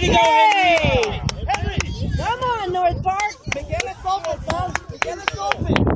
to go, Henry. Come on, North Park. Miguel es open, son. Miguel es open.